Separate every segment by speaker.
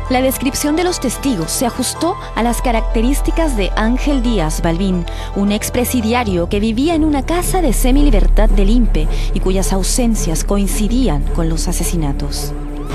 Speaker 1: La descripción de los testigos se ajustó a las características de Ángel Díaz Balbín, un expresidiario que vivía en una casa de semilibertad del INPE y cuyas ausencias coincidían con los asesinatos.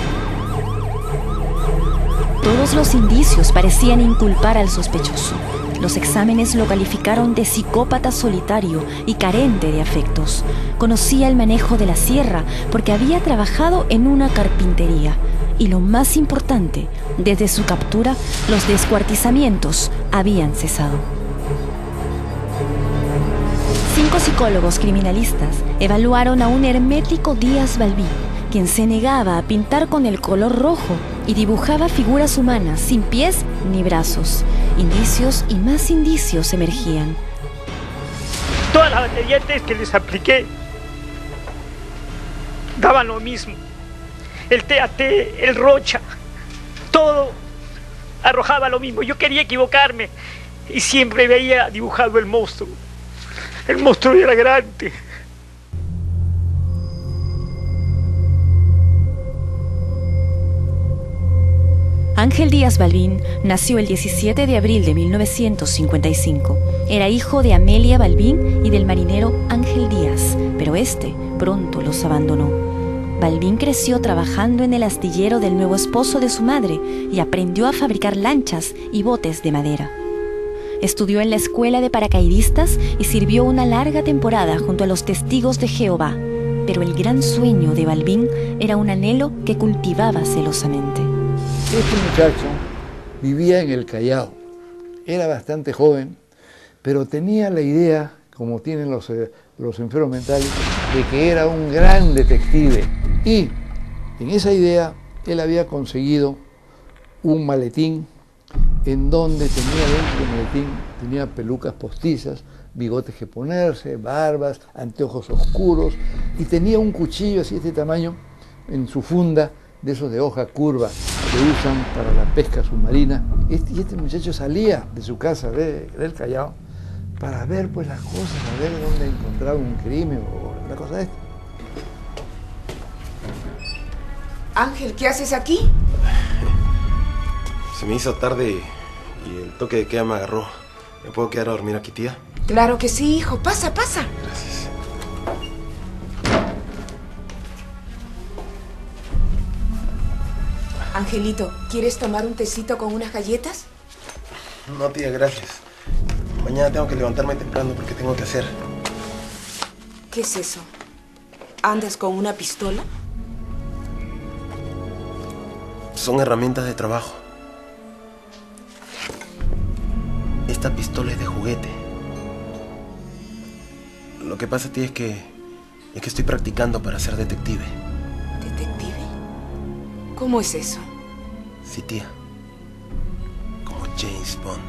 Speaker 1: Todos los indicios parecían inculpar al sospechoso. Los exámenes lo calificaron de psicópata solitario y carente de afectos. Conocía el manejo de la sierra porque había trabajado en una carpintería. Y lo más importante, desde su captura, los descuartizamientos habían cesado. 5 psicólogos criminalistas evaluaron a un hermético Díaz Balbín, quien se negaba a pintar con el color rojo y dibujaba figuras humanas sin pies ni brazos. Indicios y más indicios emergían.
Speaker 2: Todas las variantes que les apliqué daban lo mismo. El TAT, el Rocha, todo arrojaba lo mismo. Yo quería equivocarme y siempre veía dibujado el monstruo. El monstruo era grande.
Speaker 1: Ángel Díaz Balbín nació el 17 de abril de 1955. Era hijo de Amelia Balbín y del marinero Ángel Díaz, pero este pronto los abandonó. Balbín creció trabajando en el astillero del nuevo esposo de su madre y aprendió a fabricar lanchas y botes de madera. Estudió en la escuela de paracaidistas y sirvió una larga temporada junto a los testigos de Jehová. Pero el gran sueño de Balbín era un anhelo que cultivaba celosamente.
Speaker 3: Este muchacho vivía en el Callao. Era bastante joven, pero tenía la idea, como tienen los enfermos mentales, de que era un gran detective. Y en esa idea él había conseguido un maletín en donde tenía dentro del maletín, tenía pelucas postizas, bigotes que ponerse, barbas, anteojos oscuros, y tenía un cuchillo así de este tamaño en su funda, de esos de hoja curva que usan para la pesca submarina. Y este muchacho salía de su casa del Callao para ver pues las cosas, a ver dónde encontraba un crimen o una cosa de esta.
Speaker 4: Ángel, ¿qué haces aquí?
Speaker 5: Se me hizo tarde y el toque de queda me agarró. ¿Me puedo quedar a dormir aquí, tía?
Speaker 4: Claro que sí, hijo. Pasa, pasa.
Speaker 5: Gracias.
Speaker 4: Angelito, ¿quieres tomar un tecito con unas galletas?
Speaker 5: No, tía, gracias. Mañana tengo que levantarme temprano porque tengo que hacer.
Speaker 4: ¿Qué es eso? ¿Andas con una pistola?
Speaker 5: Son herramientas de trabajo. Esta pistola es de juguete. Lo que pasa, tía, es que estoy practicando para ser detective.
Speaker 4: ¿Detective? ¿Cómo es eso?
Speaker 5: Sí, tía. Como James Bond.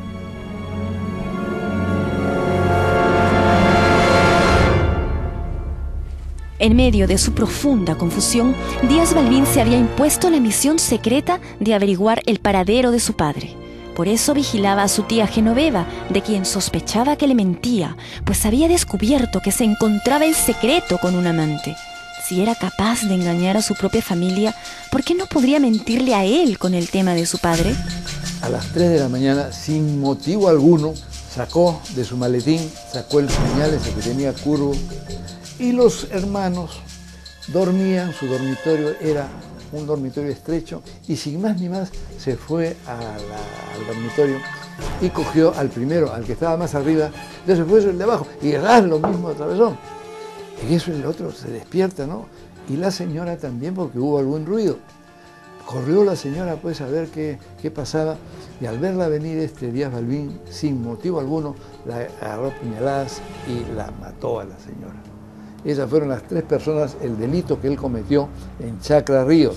Speaker 1: En medio de su profunda confusión, Díaz Balbín se había impuesto la misión secreta de averiguar el paradero de su padre. Por eso vigilaba a su tía Genoveva, de quien sospechaba que le mentía, pues había descubierto que se encontraba en secreto con un amante. Si era capaz de engañar a su propia familia, ¿por qué no podría mentirle a él con el tema de su padre?
Speaker 3: A las 3 de la mañana, sin motivo alguno, sacó de su maletín, sacó el pañal ese que tenía curvo, y los hermanos dormían. Su dormitorio era un dormitorio estrecho, y sin más ni más se fue al dormitorio y cogió al primero, al que estaba más arriba, entonces fue el de abajo, y lo mismo atravesó. En eso el otro se despierta, ¿no? Y la señora también, porque hubo algún ruido. Corrió la señora pues a ver qué pasaba, y al verla venir Díaz Balbín, sin motivo alguno, la agarró a puñaladas y la mató a la señora. Esas fueron las 3 personas, el delito que él cometió en Chacra Ríos.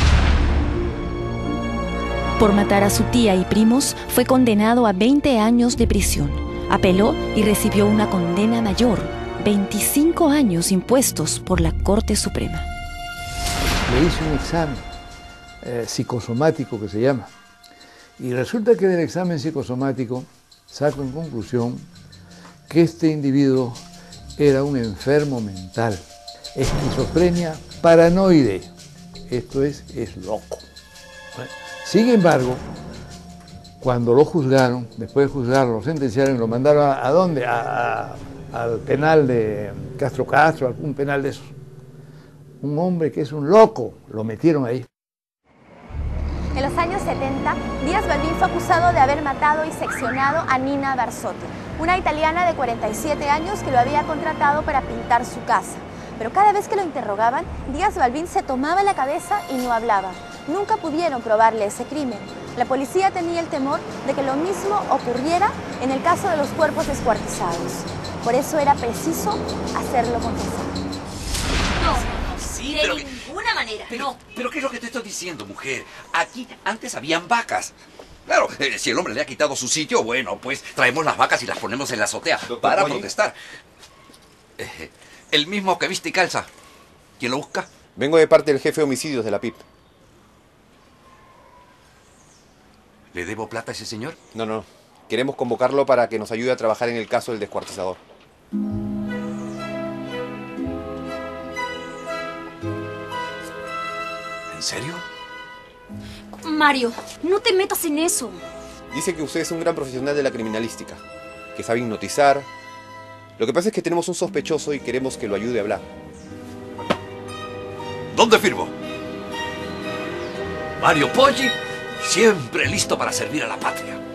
Speaker 1: Por matar a su tía y primos, fue condenado a 20 años de prisión. Apeló y recibió una condena mayor, 25 años impuestos por la Corte Suprema.
Speaker 3: Le hice un examen psicosomático que se llama, y resulta que del examen psicosomático saco en conclusión que este individuo era un enfermo mental, esquizofrenia paranoide, esto es loco. Sin embargo, cuando lo juzgaron, después de juzgarlo, lo sentenciaron y lo mandaron ¿a dónde? Al penal de Castro, algún penal de esos. Un hombre que es un loco, lo metieron ahí.
Speaker 6: En los años 70, Díaz Balbín fue acusado de haber matado y seccionado a Nina Barsotti, una italiana de 47 años que lo había contratado para pintar su casa. Pero cada vez que lo interrogaban, Díaz Balbín se tomaba la cabeza y no hablaba. Nunca pudieron probarle ese crimen. La policía tenía el temor de que lo mismo ocurriera en el caso de los cuerpos descuartizados. Por eso era preciso hacerlo confesar.
Speaker 7: Sí, de ninguna manera, no. Pero ¿qué es lo que te estoy diciendo, mujer? Aquí antes habían vacas. Claro, si el hombre le ha quitado su sitio, bueno, pues traemos las vacas y las ponemos en la azotea para protestar. El mismo que viste y calza. ¿Quién lo busca?
Speaker 8: Vengo de parte del jefe de homicidios de la PIP.
Speaker 7: ¿Le debo plata a ese señor?
Speaker 8: No. Queremos convocarlo para que nos ayude a trabajar en el caso del descuartizador.
Speaker 7: ¿En serio?
Speaker 9: Mario, no te metas en eso.
Speaker 8: Dice que usted es un gran profesional de la criminalística, que sabe hipnotizar. Lo que pasa es que tenemos un sospechoso y queremos que lo ayude a hablar.
Speaker 7: ¿Dónde firmo? Mario Poggi, siempre listo para servir a la patria.